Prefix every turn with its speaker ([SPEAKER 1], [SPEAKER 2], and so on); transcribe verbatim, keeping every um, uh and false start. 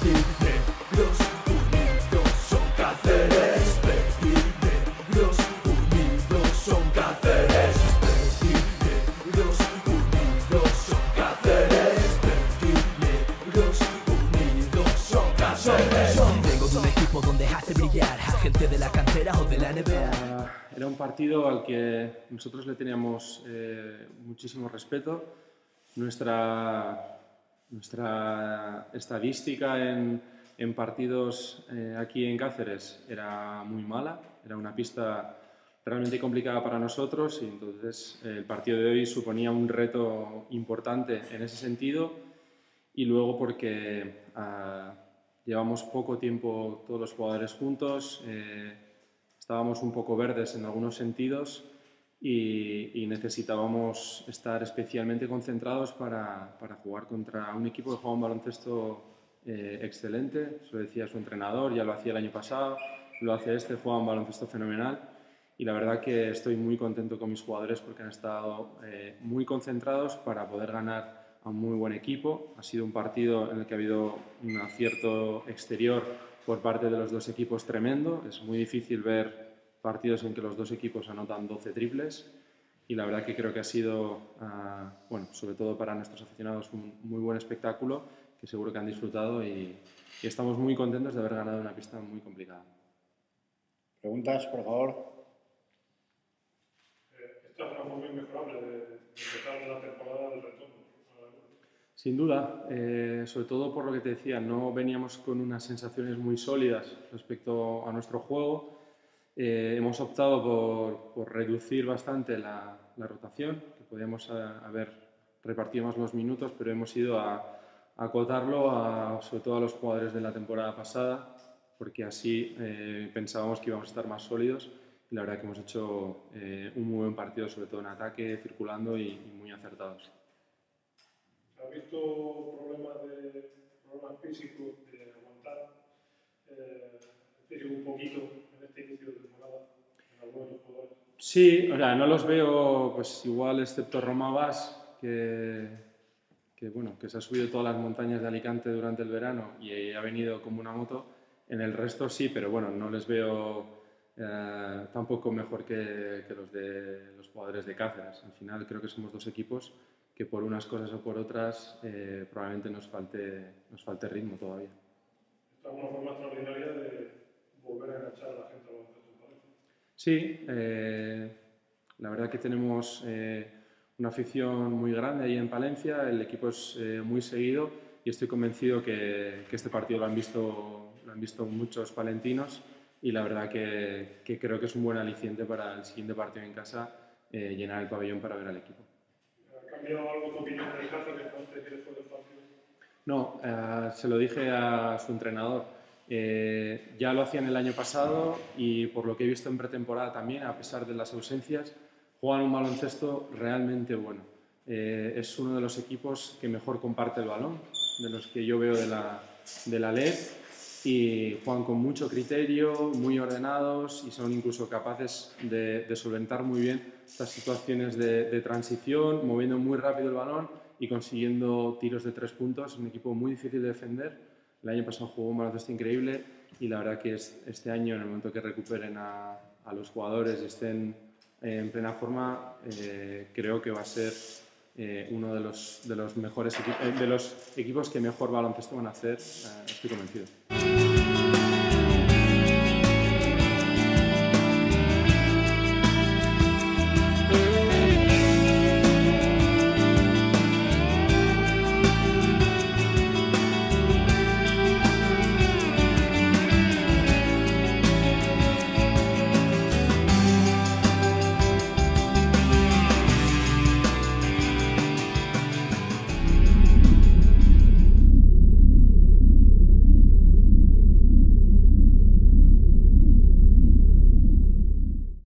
[SPEAKER 1] Negros unidos son Cáceres. Negros unidos son Cáceres. Negros unidos son Cáceres. Negros unidos son Cáceres. Vengo de un equipo donde hace brillar a gente de la cantera o de la N B A.
[SPEAKER 2] Era un partido al que nosotros le teníamos eh, muchísimo respeto. Nuestra, nuestra estadística en, en partidos eh, aquí en Cáceres era muy mala, era una pista realmente complicada para nosotros y entonces eh, el partido de hoy suponía un reto importante en ese sentido y luego porque eh, llevamos poco tiempo todos los jugadores juntos, eh, estábamos un poco verdes en algunos sentidos y, y necesitábamos estar especialmente concentrados para, para jugar contra un equipo que juega un baloncesto eh, excelente. Eso decía su entrenador, ya lo hacía el año pasado, lo hace este, juega un baloncesto fenomenal y la verdad que estoy muy contento con mis jugadores porque han estado eh, muy concentrados para poder ganar a un muy buen equipo. Ha sido un partido en el que ha habido un acierto exterior por parte de los dos equipos tremendo. Es muy difícil ver partidos en que los dos equipos anotan doce triples y la verdad que creo que ha sido, uh, bueno, sobre todo para nuestros aficionados, un muy buen espectáculo que seguro que han disfrutado y, y estamos muy contentos de haber ganado una pista muy complicada.
[SPEAKER 3] ¿Preguntas, por favor?
[SPEAKER 4] Eh, esta es una forma inmejorable de, de empezar la temporada del retorno.
[SPEAKER 2] Sin duda, eh, sobre todo por lo que te decía, no veníamos con unas sensaciones muy sólidas respecto a nuestro juego. Eh, hemos optado por, por reducir bastante la, la rotación, que podíamos a, haber repartido más los minutos, pero hemos ido a, a acotarlo a, sobre todo a los jugadores de la temporada pasada, porque así eh, pensábamos que íbamos a estar más sólidos y la verdad que hemos hecho eh, un muy buen partido, sobre todo en ataque, circulando y, y muy acertados.
[SPEAKER 4] ¿Has visto problemas, de, problemas físicos de aguantar eh, físico un poquito en este inicio de temporada en algunos de los jugadores?
[SPEAKER 2] Sí, o sea, no los veo pues igual excepto Roma Bas, que, que, bueno, que se ha subido todas las montañas de Alicante durante el verano y ha venido como una moto. En el resto sí, pero bueno, no les veo eh, tampoco mejor que, que los de los jugadores de Cáceres. Al final creo que somos dos equipos que por unas cosas o por otras eh, probablemente nos falte, nos falte ritmo todavía.
[SPEAKER 4] Esta es una forma extraordinaria de volver a enganchar a la gente al baloncesto, ¿vale?
[SPEAKER 2] Sí, eh, la verdad que tenemos eh, una afición muy grande ahí en Palencia, el equipo es eh, muy seguido y estoy convencido que, que este partido lo han, visto, lo han visto muchos palentinos y la verdad que, que creo que es un buen aliciente para el siguiente partido en casa eh, llenar el pabellón para ver al equipo.
[SPEAKER 4] ¿Ha cambiado algo tu opinión del Cáceres antes y después del partido?
[SPEAKER 2] No, eh, se lo dije a su entrenador. Eh, ya lo hacían el año pasado y por lo que he visto en pretemporada también, a pesar de las ausencias, juegan un baloncesto realmente bueno. Eh, es uno de los equipos que mejor comparte el balón, de los que yo veo de la, de la L E D, y juegan con mucho criterio, muy ordenados y son incluso capaces de, de solventar muy bien estas situaciones de, de transición, moviendo muy rápido el balón y consiguiendo tiros de tres puntos. Es un equipo muy difícil de defender. El año pasado jugó un baloncesto increíble y la verdad que es, este año, en el momento que recuperen a, a los jugadores y estén en plena forma, eh, creo que va a ser eh, uno de los, de los mejores equipos, eh, de los equipos que mejor baloncesto van a hacer, eh, estoy convencido.